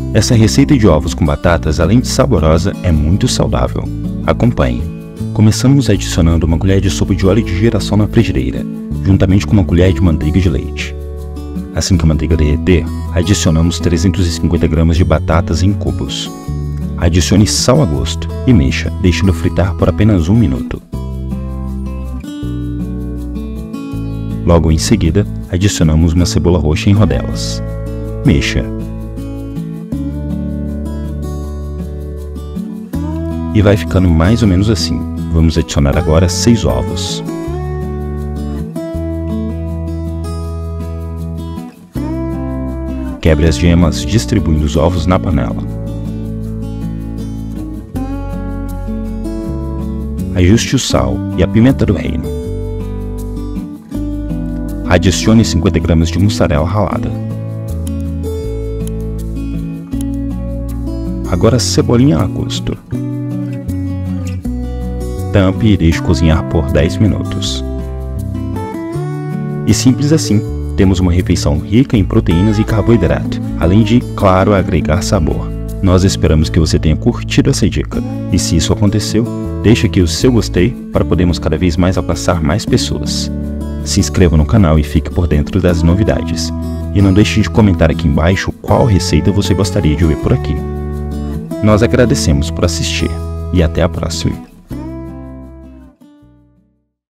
Essa receita de ovos com batatas, além de saborosa, é muito saudável. Acompanhe. Começamos adicionando uma colher de sopa de óleo de girassol na frigideira, juntamente com uma colher de manteiga de leite. Assim que a manteiga derreter, adicionamos 350 gramas de batatas em cubos. Adicione sal a gosto e mexa, deixando fritar por apenas 1 minuto. Logo em seguida, adicionamos uma cebola roxa em rodelas. Mexa. E vai ficando mais ou menos assim. Vamos adicionar agora 6 ovos. Quebre as gemas distribuindo os ovos na panela. Ajuste o sal e a pimenta do reino. Adicione 50 gramas de mussarela ralada. Agora cebolinha a gosto. Tampe e deixe cozinhar por 10 minutos. E simples assim, temos uma refeição rica em proteínas e carboidrato, além de, claro, agregar sabor. Nós esperamos que você tenha curtido essa dica, e se isso aconteceu, deixe aqui o seu gostei para podermos cada vez mais alcançar mais pessoas. Se inscreva no canal e fique por dentro das novidades. E não deixe de comentar aqui embaixo qual receita você gostaria de ver por aqui. Nós agradecemos por assistir, e até a próxima.